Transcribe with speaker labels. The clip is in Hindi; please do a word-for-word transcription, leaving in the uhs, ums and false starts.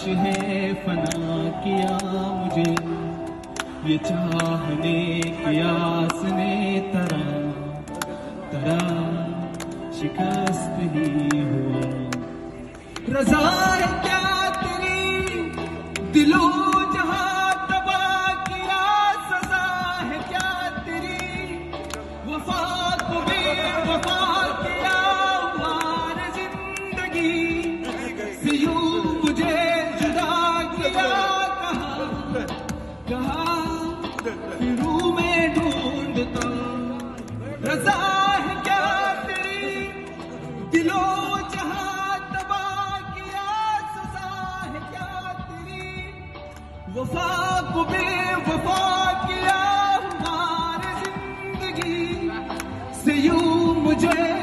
Speaker 1: है फना किया मुझे, ये चाहने की आस ने तरा तरा शिकस्त ही हुआ। रज़ा है क्या तेरी दिलो जहां तबाह किया, सजा है क्या तेरी वफा को बेवफा किया। वार जिंदगी से यूं मुझे जुदा किया, कहा कहा फिरूं मैं ढूंढता। रज़ा है क्या तेरी दिलो जहां तबाह किया, सजा है क्या तेरी वफा को बेवफा किया। हमारी जिंदगी से यूं मुझे